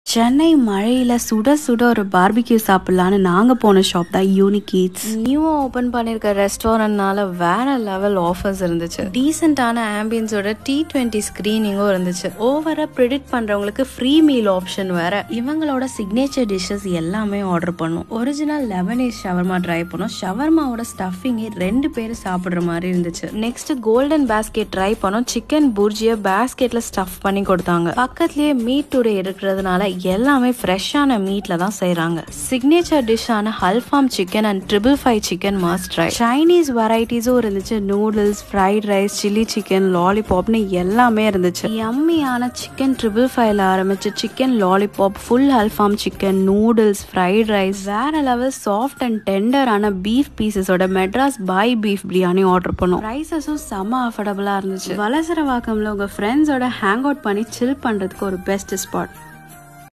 சென்னை மழையில சுட சுட ஒரு பார்பிக்யூ சாப்பிடலான்னு நாங்க போன ஷாப் தான் யூனிக் ஈட்ஸ். நியூவா ஓபன் பண்ணிருக்க ரெஸ்டாரண்ட்னால வேற லெவல் ஆஃபர்ஸ் இருந்துச்சு. டீசென்டான ஆம்பியன்ஸோட T20 ஸ்கிரீனிங்கும் இருந்துச்சு. ஓவரா ப்ரெடிக்ட் பண்றவங்களுக்கு ஃப்ரீ மீல் ஆப்ஷன் வேற. இவங்களோட சிக்னேச்சர் டிஷ்ஷஸ் எல்லாமே ஆர்டர் பண்ணோம். ஒரிஜினல் லெபனீஸ் ஷவர்மா ட்ரை பண்ணோம். ஷவர்மாவோட ஸ்டஃபிங் 2 பேர் சாப்பிடுற மாதிரி இருந்துச்சு. நெக்ஸ்ட் கோல்டன் பாஸ்கெட் ட்ரை பண்ணோம். சிக்கன் புர்ஜியை பாஸ்கெட்ல ஸ்டஃப் பண்ணி கொடுத்தாங்க. பக்கத்துலயே மீட் டுடே இருக்கிறதுனால எல்லாமே ஃப்ரெஷ்ஷான மீட்ல தான் செய்றாங்க. சிக்னேச்சர் டிஷ்ஷான அல்ஃபாம் chicken and 555 chicken must try. Chinese வெரைட்டிஸும் இருந்துச்சு. Noodles, fried rice, chilli chicken, லாலிபாப்னு எல்லாமே இருந்துச்சு. யம்மியான சிக்கன் 555ல ஆரம்பிச்சு சிக்கன் லாலிபாப், ஃபுல் அல்ஃபாம் சிக்கன், நூடுல்ஸ், ஃப்ரைட் ரைஸ், வேற லெவல் சாஃப்ட் அண்ட் டெண்டரான பீஃப் பீசஸோட மெட்ராஸ் பாய் பீஃப் பிரியாணி ஆர்டர் பண்ணோம். ரைசஸும் செம்ம அஃபோர்டபுளா இருந்துச்சு. வலசரவாக்கம்ல உங்க ஃப்ரெண்ட்ஸோட ஹேங் அவுட் பண்ணி சில் பண்றதுக்கு ஒரு பெஸ்ட் ஸ்பாட்.